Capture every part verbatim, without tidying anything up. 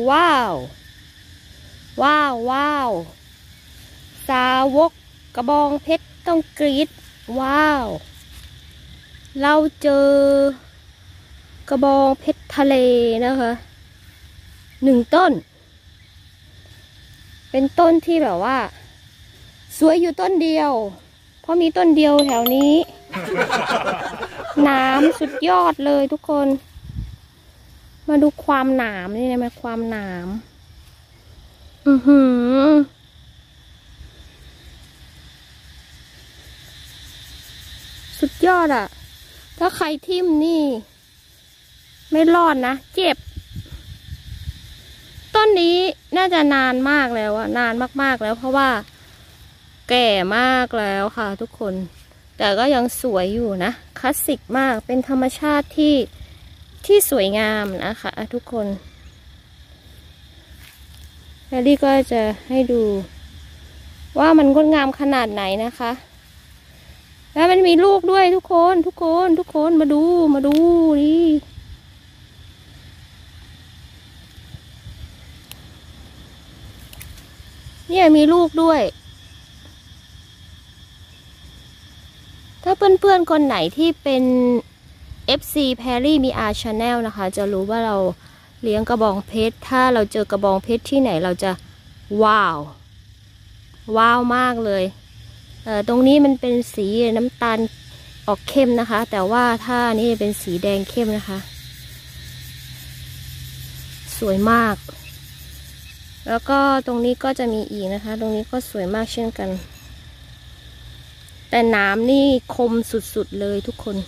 ว้าวว้าวว้าวสาวกกระบองเพชรต้องกรี๊ดว้าวเราเจอกระบองเพชรทะเลนะคะหนึ่งต้นเป็นต้นที่แบบว่าสวยอยู่ต้นเดียวเพราะมีต้นเดียวแถวนี้หนามสุดยอดเลยทุกคนมาดูความหนามนี่นะมาความหนามอือหือสุดยอดอ่ะถ้าใครทิ่มนี่ไม่รอดนะเจ็บต้นนี้น่าจะนานมากแล้วอะนานมากๆแล้วเพราะว่าแก่มากแล้วค่ะทุกคนแต่ก็ยังสวยอยู่นะคลาสสิกมากเป็นธรรมชาติที่ที่สวยงามนะคะทุกคนแพรรี่ก็จะให้ดูว่ามันงดงามขนาดไหนนะคะแล้วมันมีลูกด้วยทุกคนทุกคนทุกคนมาดูมาดูนี่เนี่ยมีลูกด้วยถ้าเพื่อนๆคนไหนที่เป็น เอฟ ซี Perry มี อาร์ Channel นะคะจะรู้ว่าเราเลี้ยงกระบองเพชรถ้าเราเจอกระบองเพชรที่ไหนเราจะว้าวว้าวมากเลยเอ่อตรงนี้มันเป็นสีน้ำตาลออกเข้มนะคะแต่ว่าถ้านี่เป็นสีแดงเข้มนะคะสวยมากแล้วก็ตรงนี้ก็จะมีอีกนะคะตรงนี้ก็สวยมากเช่นกันแต่น้ำนี่คมสุดๆเลยทุกคน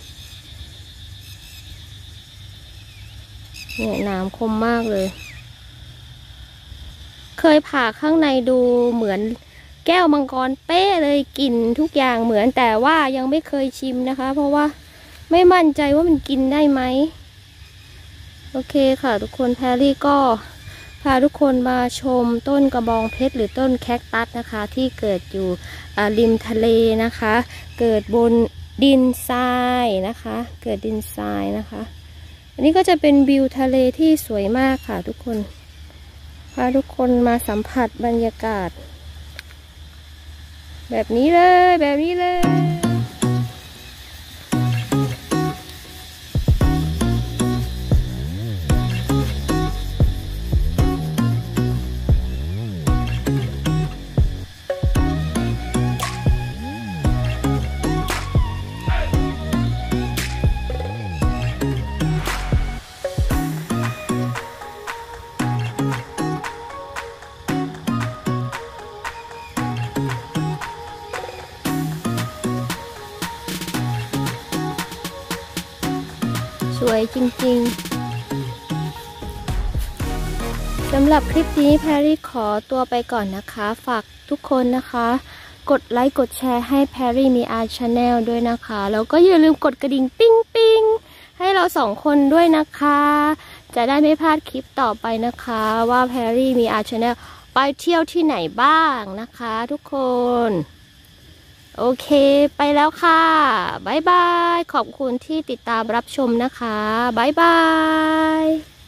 เนี่ยน้ำคมมากเลยเคยผ่าข้างในดูเหมือนแก้วมังกรเป๊ะเลยกลิ่นทุกอย่างเหมือนแต่ว่ายังไม่เคยชิมนะคะเพราะว่าไม่มั่นใจว่ามันกินได้ไหมโอเคค่ะทุกคนแพรรี่ก็พาทุกคนมาชมต้นกระบองเพชรหรือต้นแคคตัสนะคะที่เกิดอยู่ริมทะเลนะคะเกิดบนดินทรายนะคะเกิดดินทรายนะคะอันนี้ก็จะเป็นวิวทะเลที่สวยมากค่ะทุกคนพาทุกคนมาสัมผัสบรรยากาศแบบนี้เลยแบบนี้เลยสวยจริงๆสำหรับคลิปนี้แพรรี่ขอตัวไปก่อนนะคะฝากทุกคนนะคะกดไลค์กดแชร์ให้แพรรี่มี อาร์ Channel ด้วยนะคะแล้วก็อย่าลืมกดกระดิ่งปิ้งปิ้งให้เราสองคนด้วยนะคะจะได้ไม่พลาดคลิปต่อไปนะคะว่าแพรรี่มี อาร์ Channel ไปเที่ยวที่ไหนบ้างนะคะทุกคนโอเคไปแล้วค่ะบ๊ายบายขอบคุณที่ติดตามรับชมนะคะบ๊ายบาย